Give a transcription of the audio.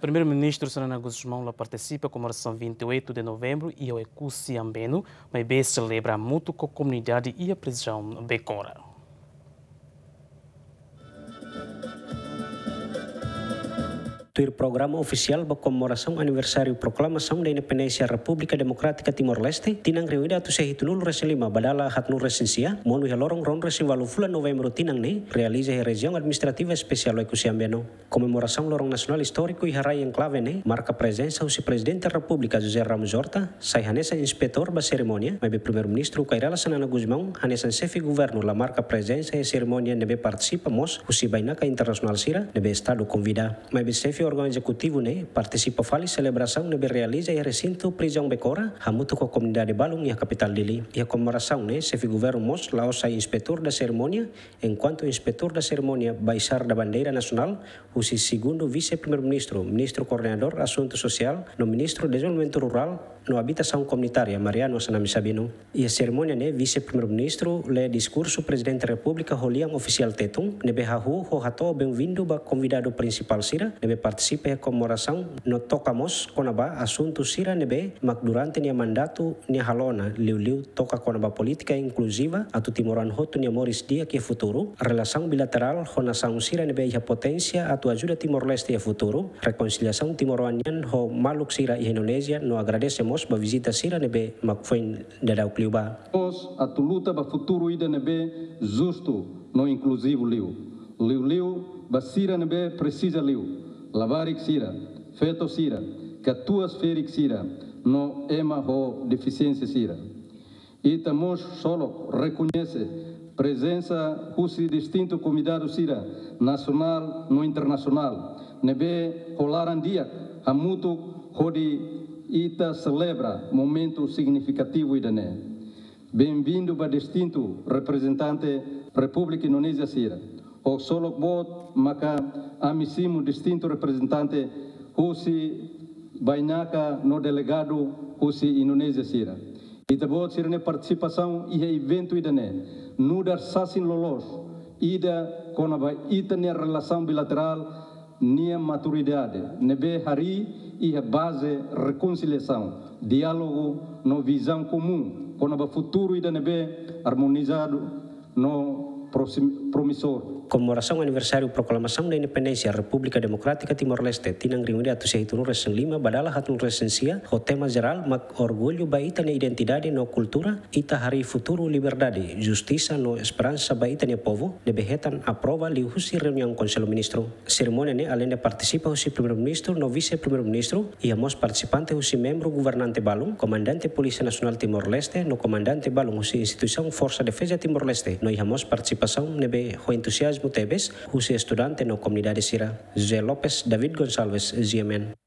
Primeiro-Ministro Sanana Guzmão participa com a comemoração 28 de novembro e o Ecusi Ambeno, mas celebra muito com a comunidade e a prisão Becora. O programa oficial da comemoração aniversário proclamação da independência República Democrática Timor-Leste tinang reunida tu sehitunul resen 5 badala hatnul resensia monu helorong ron resen valu fula novembro tinang ne realiza a região administrativa especial Ecusi Ambeno. Comemoração lorong nacional histórico e harai enclave ne marca presença o presidente da República José Ramos Horta, sai hanesa inspetor da cerimônia, mas primeiro-ministro Kairala Sanana Guzmão hanesa chefe governo la marca presença e cerimônia nebe participa mos o bainaka internacional sira nebe estado convida, mas chefe órgão executivo ne participa fali celebração nebe realiza e recinto prisão Becora hamutu com a comunidade Balung e a capital Dili. E a comemoração ne chefe governo mos lao sai inspetor da cerimônia, enquanto inspetor da cerimônia baixar da bandeira nacional o segundo vice-primeiro-ministro, ministro coordenador assunto social, no ministro de desenvolvimento rural, no habitação comunitária Mariano Sanami Sabino. E a cerimônia ne vice-primeiro-ministro le discurso presidente da República Holiang oficial tetung nebe hahu ho hato bem-vindo ba convidado principal sira nebe participa a comemoração no tocamos konaba assunto sira nebe mak durante nia mandato nia halona liu toca konaba política inclusiva atu timoran hotu nia moris dia que futuro relação bilateral honação sira nebe a potência atu ajuda Timor-Leste a futuro reconciliação timoroanian ho maluk sira e Indonésia no agradecemos ba visita sira nebe mak foi dadau kliuba nós atu luta ba futuro ida nebe justo no inclusivo liu ba sira nebe precisa liu lavarik sira, feto sira, catuas ferik sira, no ema ho deficiência sira. E tamos solo reconhece presença husi distinto convidado sira, nacional no internacional. Nebe holaran dia, hamutu hodi ita celebra momento significativo idane. Bem-vindo para distinto representante República Indonésia sira. O solo bot maka amissimo distinto representante husi bainaka no delegado husi Indonésia sira. Ita bot sira ne participação e evento idane nudar sasin lolos ida konaba ita ne relação bilateral nia maturidade nebe hari e a base reconciliação diálogo no visão comum konaba futuro ida nebe harmonizado no promissor. Comemoração aniversário proclamação da independência República Democrática Timor-Leste tinang reunida tu sehitunul resen 5 badala hatun resensia o tema geral mak orgulho baita na identidade no cultura ita hari futuro liberdade justiça no esperança baita ne povo debehetan aprova li husi reunião conselho ministro. Cerimônia ne além de participa husi primeiro-ministro no vice-primeiro-ministro e amos participantes husi membro governante Balung, comandante Polícia Nacional Timor-Leste no comandante Balung husi instituição Força Defesa Timor-Leste no ihamos participação nebe ho entusiasmo Tebes, husi estudante no comunidade sira. José Lopes, David Gonçalves, GMN.